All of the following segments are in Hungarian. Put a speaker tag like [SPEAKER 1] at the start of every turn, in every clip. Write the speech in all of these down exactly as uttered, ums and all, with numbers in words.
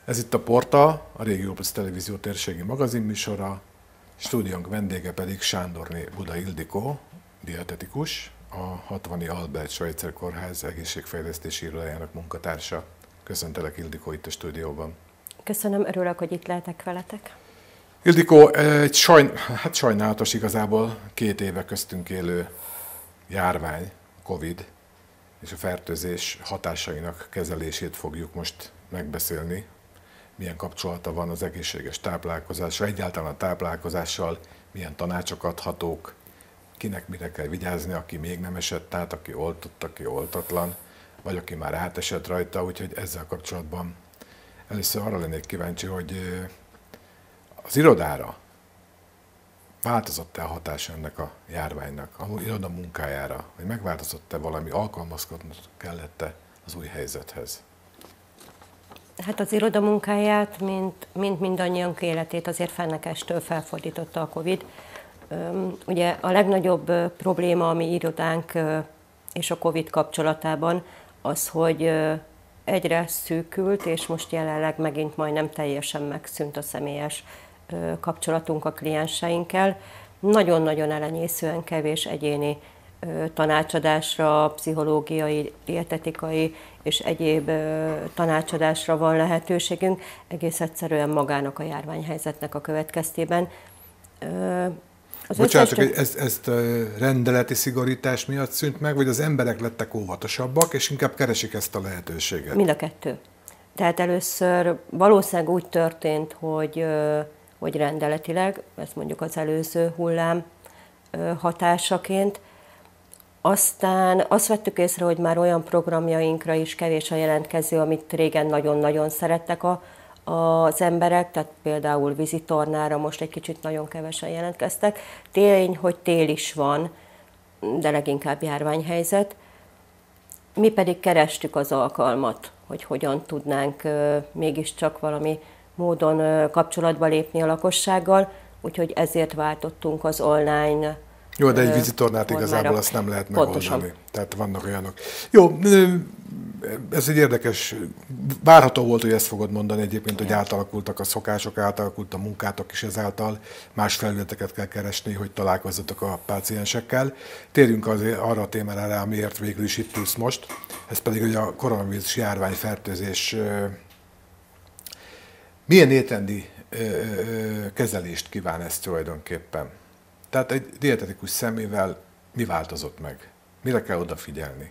[SPEAKER 1] Ez itt a Porta, a Régió Plusz Televízió térségi magazinműsora, stúdiónk vendége pedig Sándorné Buda Ildikó, dietetikus, a hatvani Albert Schweitzer Kórház egészségfejlesztési irodájának munkatársa. Köszöntelek, Ildikó, itt a stúdióban.
[SPEAKER 2] Köszönöm, örülök, hogy itt lehetek veletek.
[SPEAKER 1] Ildikó, egy sajn, hát sajnálatos igazából két éve köztünk élő járvány, Covid, és a fertőzés hatásainak kezelését fogjuk most megbeszélni. Milyen kapcsolata van az egészséges táplálkozással, egyáltalán a táplálkozással, milyen tanácsok adhatók, kinek mire kell vigyázni, aki még nem esett át, aki oltott, aki oltatlan, vagy aki már átesett rajta, úgyhogy ezzel kapcsolatban először arra lennék kíváncsi, hogy az irodára változott-e a hatás ennek a járványnak, a iroda munkájára, vagy megváltozott-e valami, alkalmazkodni kellett-e az új helyzethez?
[SPEAKER 2] Hát az iroda munkáját, mint, mint mindannyiunk életét azért fennekestől felfordította a Covid. Ugye a legnagyobb probléma a mi irodánk és a Covid kapcsolatában az, hogy egyre szűkült, és most jelenleg megint majdnem teljesen megszűnt a személyes kapcsolatunk a klienseinkkel. Nagyon-nagyon elenyészően kevés egyéni tanácsadásra, pszichológiai, dietetikai és egyéb tanácsadásra van lehetőségünk, egész egyszerűen magának a járványhelyzetnek a következtében.
[SPEAKER 1] Az Bocsánat, csak ezt, ezt rendeleti szigorítás miatt szűnt meg, vagy az emberek lettek óvatosabbak, és inkább keresik ezt a lehetőséget?
[SPEAKER 2] Mind a kettő. Tehát először valószínűleg úgy történt, hogy, hogy rendeletileg, ez mondjuk az előző hullám hatásaként, aztán azt vettük észre, hogy már olyan programjainkra is kevés a jelentkező, amit régen nagyon-nagyon szerettek a, az emberek, tehát például vízitornára most egy kicsit nagyon kevesen jelentkeztek. Tény, hogy tél is van, de leginkább járványhelyzet. Mi pedig kerestük az alkalmat, hogy hogyan tudnánk mégiscsak valami módon kapcsolatba lépni a lakossággal, úgyhogy ezért váltottunk az online.
[SPEAKER 1] Jó, de egy vízitornát igazából azt nem lehet megoldani. Tehát vannak olyanok. Jó, ez egy érdekes, várható volt, hogy ezt fogod mondani egyébként, hogy átalakultak a szokások, átalakult a munkátok is ezáltal, más felületeket kell keresni, hogy találkozzatok a páciensekkel. Térjünk azért arra a témára rá, amiért végül is itt ülsz most, ez pedig, hogy a koronavírus járványfertőzés milyen étrendi kezelést kíván ez tulajdonképpen? Tehát egy dietetikus szemével mi változott meg? Mire kell odafigyelni?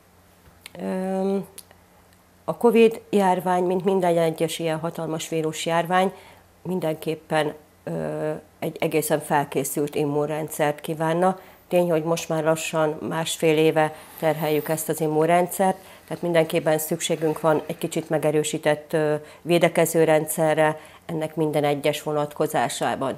[SPEAKER 2] A Covid járvány, mint minden egyes ilyen hatalmas vírusjárvány, mindenképpen egy egészen felkészült immunrendszert kívánna. Tény, hogy most már lassan másfél éve terheljük ezt az immunrendszert, tehát mindenképpen szükségünk van egy kicsit megerősített védekezőrendszerre ennek minden egyes vonatkozásában.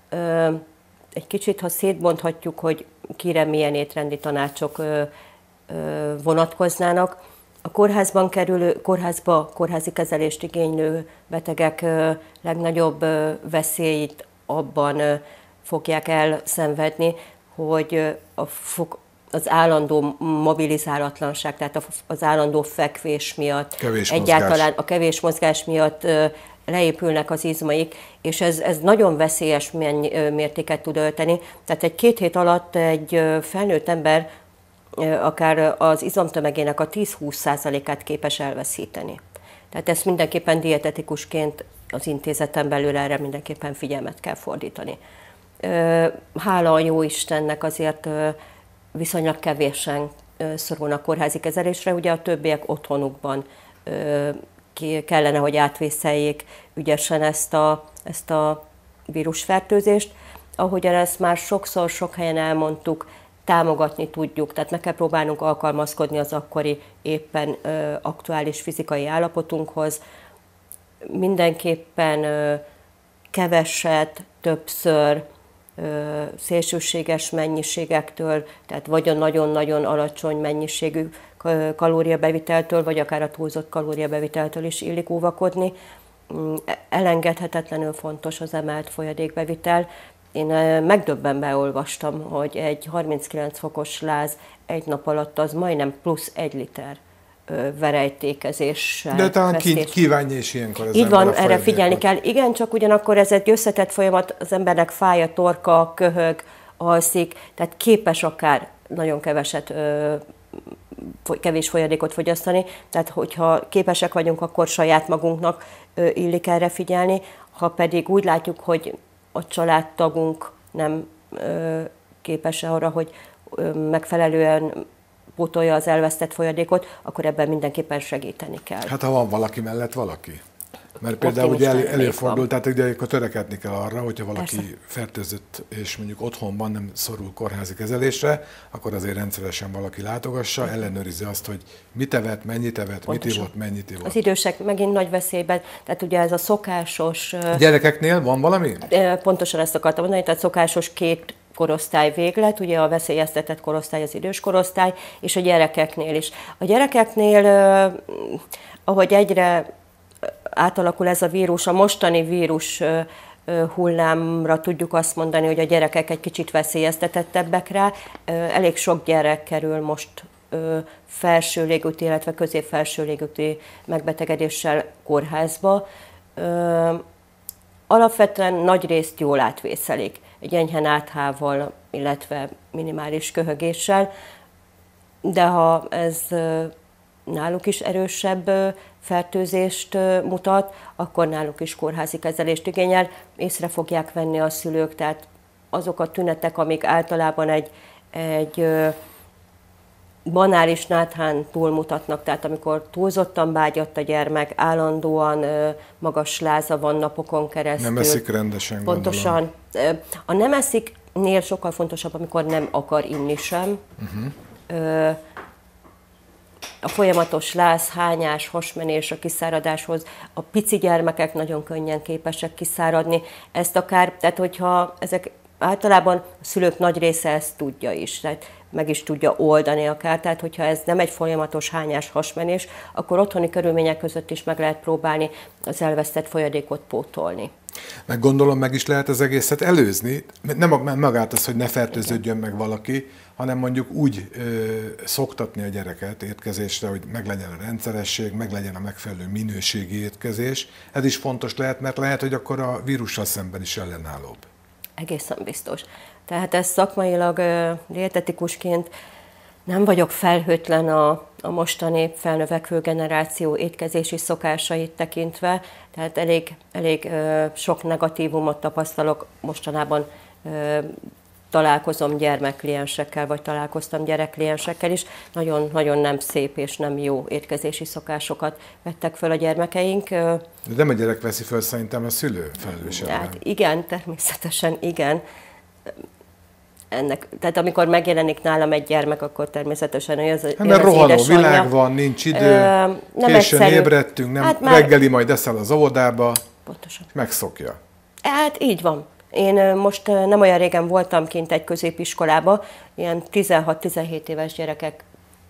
[SPEAKER 2] Egy kicsit, ha szétbonthatjuk, hogy kire milyen étrendi tanácsok ö, ö, vonatkoznának, a kórházban kerülő, kórházba, kórházi kezelést igénylő betegek ö, legnagyobb ö, veszélyt abban ö, fogják elszenvedni, hogy ö, a fog, az állandó mobilizálatlanság, tehát az állandó fekvés miatt,
[SPEAKER 1] kevés
[SPEAKER 2] egyáltalán
[SPEAKER 1] mozgás.
[SPEAKER 2] a kevés mozgás miatt ö, leépülnek az izmaik, és ez, ez nagyon veszélyes mértéket tud ölteni. Tehát egy két hét alatt egy felnőtt ember akár az izomtömegének a tíz-húsz százalékát képes elveszíteni. Tehát ezt mindenképpen dietetikusként az intézeten belül erre mindenképpen figyelmet kell fordítani. Hála a Jóistennek azért viszonylag kevésen szorulnak kórházi kezelésre, ugye a többiek otthonukban kellene, hogy átvészeljék ügyesen ezt a, ezt a vírusfertőzést. Ahogyan ezt már sokszor, sok helyen elmondtuk, támogatni tudjuk, tehát meg kell próbálnunk alkalmazkodni az akkori éppen ö, aktuális fizikai állapotunkhoz. Mindenképpen ö, keveset, többször, ö, szélsőséges mennyiségektől, tehát vagy a nagyon-nagyon alacsony mennyiségű kalóriabeviteltől, vagy akár a túlzott kalóriabeviteltől is illik óvakodni. Elengedhetetlenül fontos az emelt folyadékbevitel. Én megdöbbenve olvastam, hogy egy harminckilenc fokos láz egy nap alatt az majdnem plusz egy liter verejtékezéssel.
[SPEAKER 1] De talán kívánja is ilyenkor az
[SPEAKER 2] Így van, erre figyelni kell. Igen, csak ugyanakkor ez egy összetett folyamat, az embernek fáj a torka, köhög, alszik, tehát képes akár nagyon keveset, kevés folyadékot fogyasztani, tehát hogyha képesek vagyunk, akkor saját magunknak illik erre figyelni, ha pedig úgy látjuk, hogy a családtagunk nem képes arra, hogy megfelelően pótolja az elvesztett folyadékot, akkor ebben mindenképpen segíteni kell.
[SPEAKER 1] Hát ha van valaki mellett valaki. Mert például ugye elő, előfordul, tehát ugye akkor törekedni kell arra, hogyha valaki Persze. fertőzött és mondjuk otthonban nem szorul kórházi kezelésre, akkor azért rendszeresen valaki látogassa, ellenőrizze azt, hogy mit evett, mennyit evett, Pontosan. mit ivott, mennyit ivott.
[SPEAKER 2] Az idősek megint nagy veszélyben, tehát ugye ez a szokásos...
[SPEAKER 1] A gyerekeknél van valami?
[SPEAKER 2] Pontosan ezt akartam mondani, tehát szokásos két korosztály véglet, ugye a veszélyeztetett korosztály az idős korosztály, és a gyerekeknél is. A gyerekeknél, ahogy egyre átalakul ez a vírus, a mostani vírus hullámra tudjuk azt mondani, hogy a gyerekek egy kicsit veszélyeztetettebbek rá. Elég sok gyerek kerül most felső légúti, illetve közép-felső légúti megbetegedéssel kórházba. Alapvetően nagy részt jól átvészelik, egy enyhe náthával, illetve minimális köhögéssel, de ha ez náluk is erősebb fertőzést mutat, akkor náluk is kórházi kezelést igényel. Észre fogják venni a szülők, tehát azok a tünetek, amik általában egy, egy banális náthán túlmutatnak, tehát amikor túlzottan bágyadt a gyermek, állandóan magas láza van napokon keresztül.
[SPEAKER 1] Nem eszik rendesen,
[SPEAKER 2] Pontosan. Gondolom. A nem esziknél sokkal fontosabb, amikor nem akar inni sem. Uh-huh. A folyamatos láz, hányás, hasmenés a kiszáradáshoz, a pici gyermekek nagyon könnyen képesek kiszáradni. Ezt akár, tehát hogyha ezek általában a szülők nagy része ezt tudja is, tehát meg is tudja oldani akár, tehát hogyha ez nem egy folyamatos hányás, hasmenés, akkor otthoni körülmények között is meg lehet próbálni az elvesztett folyadékot pótolni.
[SPEAKER 1] Meg gondolom, meg is lehet az egészet előzni, nem magát az, hogy ne fertőződjön meg valaki, hanem mondjuk úgy ö, szoktatni a gyereket étkezésre, hogy meglegyen a rendszeresség, meglegyen a megfelelő minőségi étkezés. Ez is fontos lehet, mert lehet, hogy akkor a vírussal szemben is ellenállóbb.
[SPEAKER 2] Egészen biztos. Tehát ez szakmailag dietetikusként nem vagyok felhőtlen a, a mostani felnövekvő generáció étkezési szokásait tekintve, tehát elég, elég ö, sok negatívumot tapasztalok mostanában. Ö, találkozom gyermekkliensekkel, vagy találkoztam gyerekkliensekkel is. Nagyon-nagyon nem szép és nem jó étkezési szokásokat vettek föl a gyermekeink.
[SPEAKER 1] De nem a gyerek veszi föl, szerintem a szülő felelős.
[SPEAKER 2] Hát igen, természetesen igen. Ennek, tehát amikor megjelenik nálam egy gyermek, akkor természetesen hogy az,
[SPEAKER 1] hát, mert rohanó világ van, nincs idő, ö, későn egyszerű. ébredtünk, nem hát már... reggeli majd eszel az óvodába,
[SPEAKER 2] Pontosan.
[SPEAKER 1] megszokja.
[SPEAKER 2] Hát így van. Én most nem olyan régen voltam kint egy középiskolába, ilyen tizenhat-tizenhét éves gyerekek,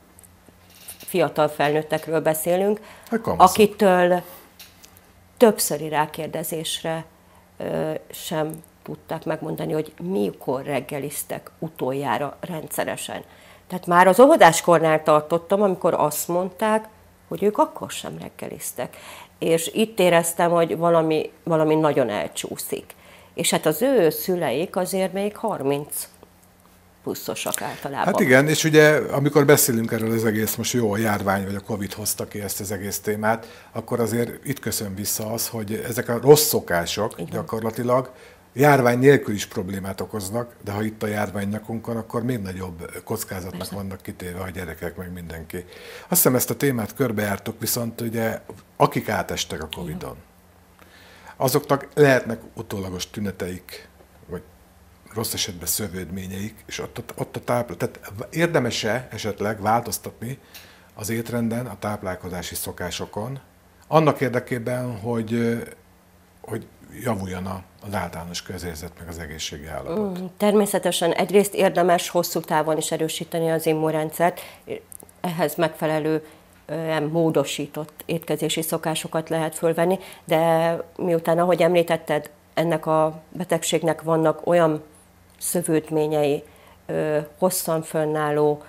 [SPEAKER 2] fiatal felnőttekről beszélünk, akitől többszöri rákérdezésre sem tudták megmondani, hogy mikor reggeliztek utoljára rendszeresen. Tehát már az óvodáskornál tartottam, amikor azt mondták, hogy ők akkor sem reggeliztek. És itt éreztem, hogy valami, valami nagyon elcsúszik. És hát az ő szüleik azért még harminc pluszosak általában.
[SPEAKER 1] Hát igen, és ugye amikor beszélünk erről az egész, most jó, a járvány vagy a Covid hozta ki ezt az egész témát, akkor azért itt köszön vissza az, hogy ezek a rossz szokások igen. gyakorlatilag járvány nélkül is problémát okoznak, de ha itt a járvány nyakunkon, akkor még nagyobb kockázatnak Persze. vannak kitéve a gyerekek, meg mindenki. Azt hiszem ezt a témát körbejártuk, viszont ugye akik átestek a Covidon, azoknak lehetnek utólagos tüneteik, vagy rossz esetben szövődményeik, és ott, ott a táplál... Tehát érdemes-e esetleg változtatni az étrenden, a táplálkozási szokásokon, annak érdekében, hogy, hogy javuljon az általános közérzet, meg az egészségi állapot?
[SPEAKER 2] Természetesen egyrészt érdemes hosszú távon is erősíteni az immunrendszert, ehhez megfelelő módosított étkezési szokásokat lehet fölvenni, de miután, ahogy említetted, ennek a betegségnek vannak olyan szövődményei, hosszan fönnálló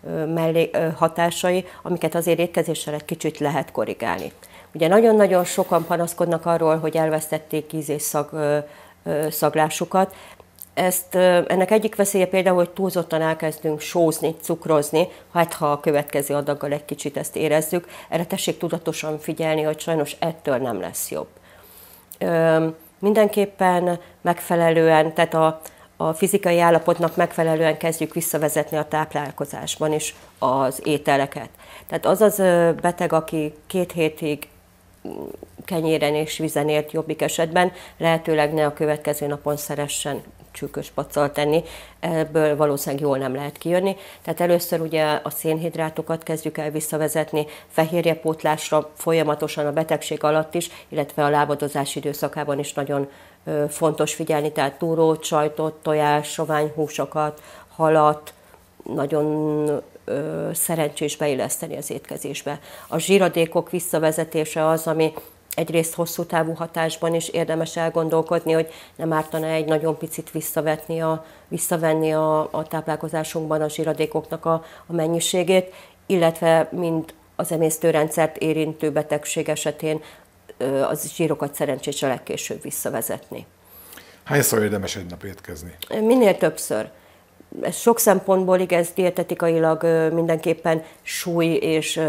[SPEAKER 2] mellé, hatásai, amiket azért étkezéssel egy kicsit lehet korrigálni. Ugye nagyon-nagyon sokan panaszkodnak arról, hogy elvesztették íz- és szag, szaglásukat. Ezt, ennek egyik veszélye például, hogy túlzottan elkezdünk sózni, cukrozni, hát ha a következő adaggal egy kicsit ezt érezzük, erre tessék tudatosan figyelni, hogy sajnos ettől nem lesz jobb. Ö, mindenképpen megfelelően, tehát a, a fizikai állapotnak megfelelően kezdjük visszavezetni a táplálkozásban is az ételeket. Tehát az az beteg, aki két hétig kenyéren és vizen élt jobbik esetben, lehetőleg ne a következő napon szeressen csülkös paccal tenni, ebből valószínűleg jól nem lehet kijönni. Tehát először ugye a szénhidrátokat kezdjük el visszavezetni, fehérjepótlásra folyamatosan a betegség alatt is, illetve a lábadozás időszakában is nagyon ö, fontos figyelni, tehát túrót, sajtot, tojás, soványhúsokat, halat, nagyon ö, szerencsés beilleszteni az étkezésbe. A zsíradékok visszavezetése az, ami egyrészt hosszú távú hatásban is érdemes elgondolkodni, hogy nem ártana egy nagyon picit visszavetni a, visszavenni a, a táplálkozásunkban a zsíradékoknak a, a mennyiségét, illetve mind az emésztőrendszert érintő betegség esetén az zsírokat szerencsés a legkésőbb visszavezetni.
[SPEAKER 1] Hányszor érdemes egy nap étkezni?
[SPEAKER 2] Minél többször. Ez sok szempontból igaz, dietetikailag mindenképpen súly és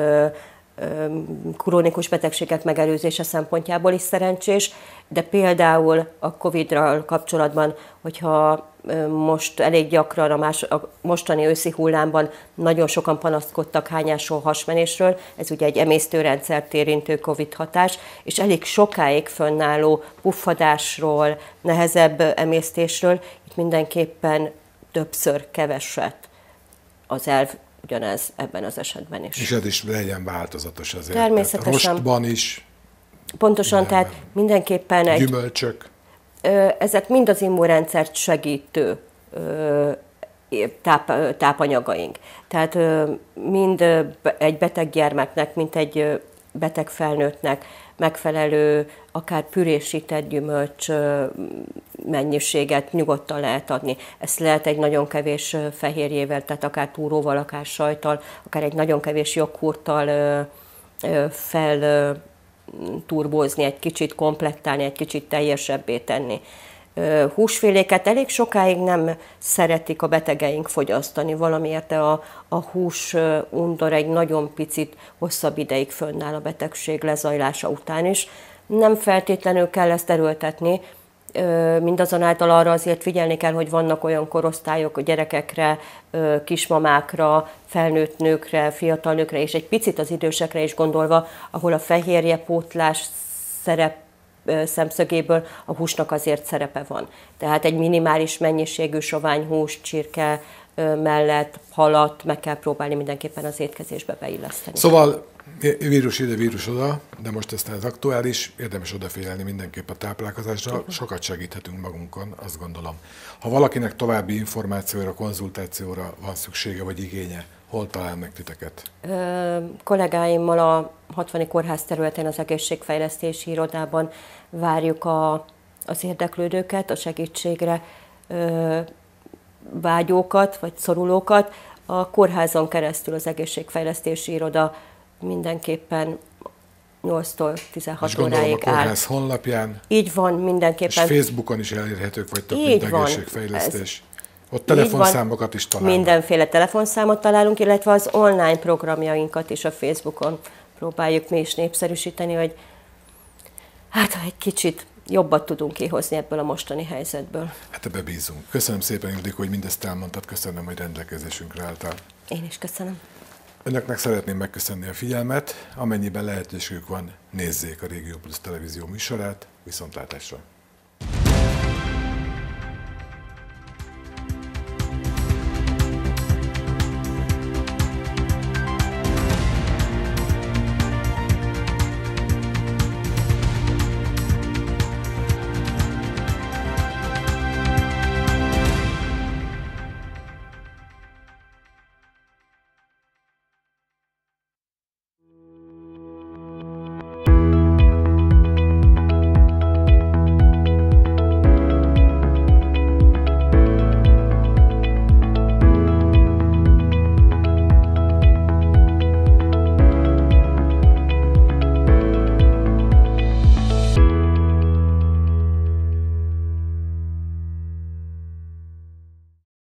[SPEAKER 2] krónikus betegségek megelőzése szempontjából is szerencsés, de például a Covid-ral kapcsolatban, hogyha most elég gyakran a, más, a mostani őszi hullámban nagyon sokan panaszkodtak hányásról, hasmenésről, ez ugye egy emésztőrendszert érintő Covid hatás, és elég sokáig fönnálló puffadásról, nehezebb emésztésről, itt mindenképpen többször keveset az elv, ugyanez ebben az esetben is.
[SPEAKER 1] És ez is legyen változatos azért.
[SPEAKER 2] Természetesen.
[SPEAKER 1] Rostban is.
[SPEAKER 2] Pontosan, tehát mindenképpen egy...
[SPEAKER 1] Gyümölcsök.
[SPEAKER 2] Ezek mind az immunrendszert segítő táp, tápanyagaink. Tehát mind egy beteg gyermeknek, mint egy beteg felnőttnek megfelelő, akár pürésített gyümölcs mennyiséget nyugodtan lehet adni. Ezt lehet egy nagyon kevés fehérjével, tehát akár túróval, akár sajttal, akár egy nagyon kevés joghurttal fel turbózni, egy kicsit komplektálni, egy kicsit teljesebbé tenni. Húsféléket elég sokáig nem szeretik a betegeink fogyasztani, valamiért a, a hús undor egy nagyon picit hosszabb ideig fönnáll a betegség lezajlása után is. Nem feltétlenül kell ezt erőltetni, mindazonáltal arra azért figyelni kell, hogy vannak olyan korosztályok a gyerekekre, kismamákra, felnőtt nőkre, fiatal nőkre és egy picit az idősekre is gondolva, ahol a fehérjepótlás szerep szemszögéből a húsnak azért szerepe van. Tehát egy minimális mennyiségű soványhús, csirke mellett halat meg kell próbálni mindenképpen az étkezésbe beilleszteni.
[SPEAKER 1] Szóval vírus ide, vírus oda, de most aztán ez aktuális, érdemes odafigyelni mindenképp a táplálkozásra, uh-huh. Sokat segíthetünk magunkon, azt gondolom. Ha valakinek további információra, konzultációra van szüksége vagy igénye, hol talál meg titeket?
[SPEAKER 2] Ö, kollégáimmal a hatvani kórház területén az egészségfejlesztési irodában várjuk a, az érdeklődőket, a segítségre ö, vágyókat vagy szorulókat. A kórházon keresztül az egészségfejlesztési iroda mindenképpen nyolctól tizenhat óráig
[SPEAKER 1] a kórház áll. Honlapján.
[SPEAKER 2] Így van, mindenképpen.
[SPEAKER 1] És Facebookon is elérhetők vagytok, mint egészségfejlesztés. Ott telefonszámokat is találunk.
[SPEAKER 2] Mindenféle telefonszámot találunk, illetve az online programjainkat is a Facebookon próbáljuk mi is népszerűsíteni, hogy hát egy kicsit jobbat tudunk kihozni ebből a mostani helyzetből.
[SPEAKER 1] Hát ebbe bízunk. Köszönöm szépen, Ildikó, hogy mindezt elmondtad, köszönöm, hogy rendelkezésünkre álltál.
[SPEAKER 2] Én is köszönöm.
[SPEAKER 1] Önöknek szeretném megköszönni a figyelmet, amennyiben lehetőségük van, nézzék a Régió Plus televízió műsorát, viszontlátásra!